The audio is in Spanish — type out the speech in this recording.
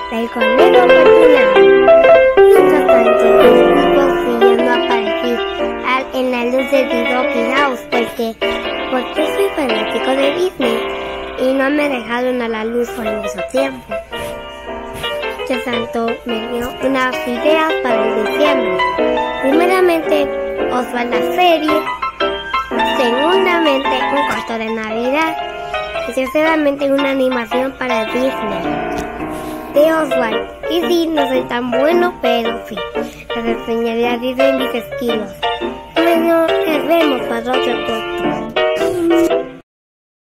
del conejo afortunado. Mientras tanto, estuvo siguiendo a Parky en la luz de Doggy House porque soy fanático de Disney y no me dejaron a la luz por mucho tiempo. Mientras tanto, me dio unas ideas para el diciembre. Primeramente, Oswald la serie. Segundamente, un corto de Navidad. Y terceramente, una animación para Disney de Oswald. Y sí, no soy tan bueno, pero sí, les enseñaré a Disney mis estilos. Bueno, nos vemos para otro podcast.